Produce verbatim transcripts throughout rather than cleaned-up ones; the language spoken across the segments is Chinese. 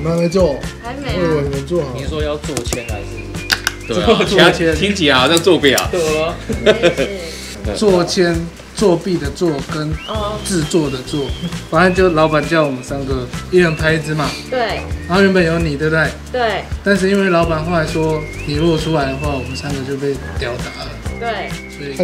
你们还没做？ 还没、啊。 我以为你们做好。 你说要做签还是？ 对啊，做签听起来好像作弊啊。 对啊。 做签作弊的做跟制作的做，反正就老板叫我们三个一人拍一支嘛。 对。 然后原本有你，对不对？ 对。 但是因为老板后来说你如果出来的话，我们三个就被吊打了。 对。 所以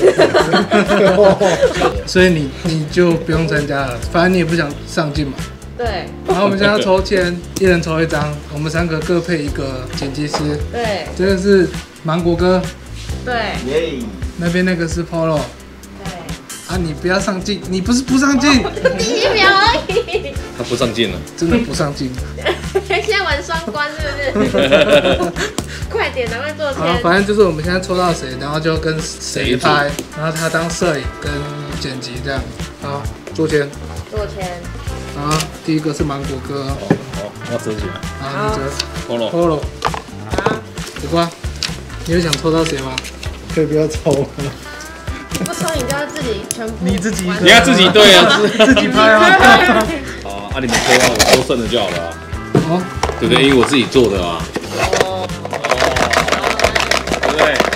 对。所以你你就不用参加了，反正你也不想上镜嘛。 对。 然后我们现在要抽签，一人抽一张，我们三个各配一个剪辑师。 对。 这个是芒果哥。 对。 耶。 那边那个是 Polo。 对。 啊，你不要上镜，你不是不上镜， 第一秒而已。 他不上镜了， 真的不上镜。 现在玩双关是不是？快点，赶快做签。 好，反正就是我们现在抽到谁，然后就跟谁拍，然后他当摄影跟剪辑这样。好，做签。 做签。 好，第一个是芒果哥。 好，我折起来。 好，你折。 Polo。 Polo。 好。 苦瓜，你有想抽到谁吗？可以不要抽吗？ 不抽你就要自己全部。 你自己， 你要自己对啊， 自己拍啊。 好啊，你们抽啊，我抽剩的就好了啊。 哦， 对不对？因为我自己做的啊。 哦。 对不对？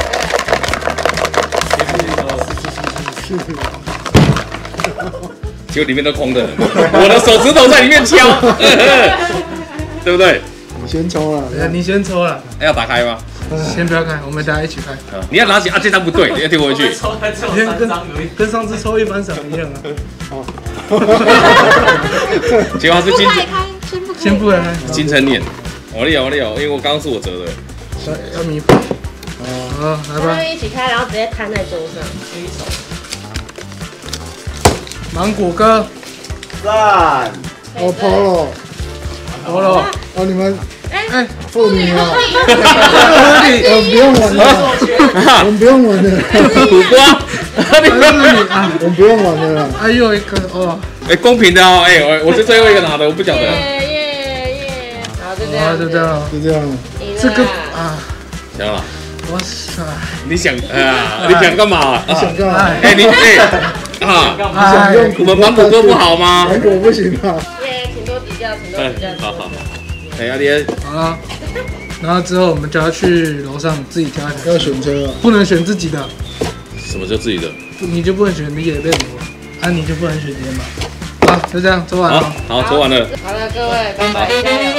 结果里面都空的，我的手指头在里面敲，对不对？ 你先抽了，你先抽了。 要打开吗？ 先不要开，我们大家一起开。 你要拿起啊，这张不对，你要丢回去。 跟跟上次抽一番赏一样啊。好。 结果是金城， 先不开， 金城脸。我的有，我的有，因为我刚刚是我折的。 要弥补。哦，来吧。 一起开，然后直接摊在桌上。 芒果哥。 赞。 哦 ，Polo。Polo。哦，你们。哎，妇女啊！我们不用玩了，我们不用玩了。 苦瓜， 你不是你啊，我们不用玩了啦。还有一个哦， 哎，公平的哦，哎，我我是最后一个拿的，我不晓得。 耶耶耶！好，就这样， 就这样，就这样。这个啊， 行了。 哇塞！ 你想啊？你想干嘛？ 你想干嘛？ 哎，你哎啊！我们芒果哥不好吗？ 芒果不行啊。 耶，请多指教，请多指教。 好好。哎，阿爹， 好了，然后之后我们就要去楼上自己挑一台，要选车啊，不能选自己的。 什么叫自己的？ 你就不能选你也被我，啊，你就不能选别人嘛。好，就这样，抽完了。 好，抽完了。 好了，各位，拜拜，加油。